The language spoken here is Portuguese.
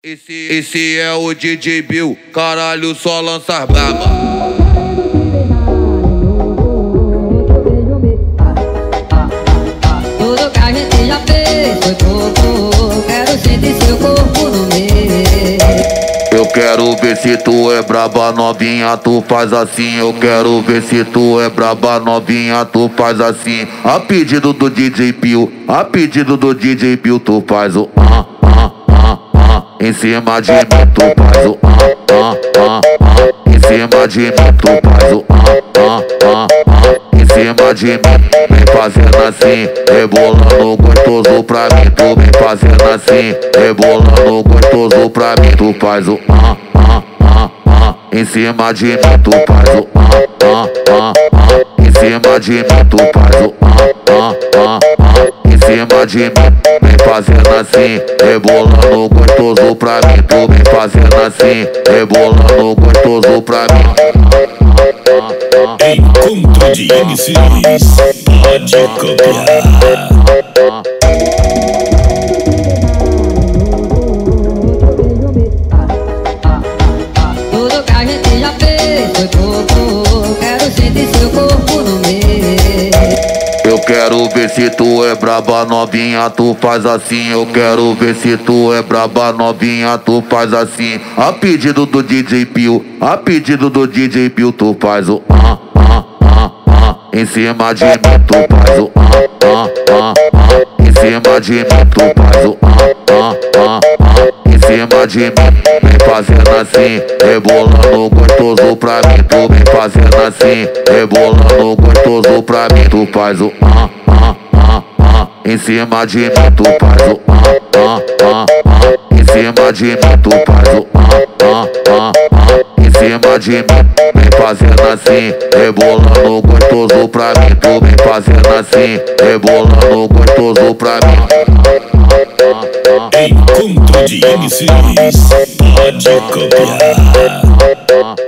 Esse é o DJ Bill, caralho, só lança braba. Tudo que a gente já fez foi pouco. Quero sentir seu corpo no meu. Eu quero ver se tu é braba, novinha, tu faz assim. Eu quero ver se tu é braba, novinha, tu faz assim. A pedido do DJ Bill, a pedido do DJ Bill, tu faz o em cima de mim, tu faz o em cima de mim, tu faz o em cima de mim. Vem fazendo assim, rebolando gostoso pra mim. Tu vem fazendo assim, rebolando gostoso pra mim. Tu faz o em cima de mim, tu faz o em cima de mim, tu faz o em cima de mim. Vem fazendo assim, rebolando gostoso pra mim. Tu vem fazendo assim, rebolando gostoso pra mim. Encontro de MCs, pode copiar. Tudo que a gente já fez foi pouco. Quero sentir seu corpo no meu. Eu quero ver se tu é braba, novinha, tu faz assim. Eu quero ver se tu é braba, novinha, tu faz assim. A pedido do DJ Bill, a pedido do DJ Bill, tu faz o em cima de mim, tu faz o em cima de mim, tu faz o em cima de mim. Vem fazendo assim, rebolando gostoso pra mim. Tu vem fazendo assim, rebolando gostoso pra mim. Tu faz o em cima de mim, tu faz o em cima de mim, tu faz o em cima de mim. Vem fazendo assim, rebolando gostoso pra mim. Tu vem fazendo assim, rebolando gostoso pra mim. Encontro de MCs, pode copiar.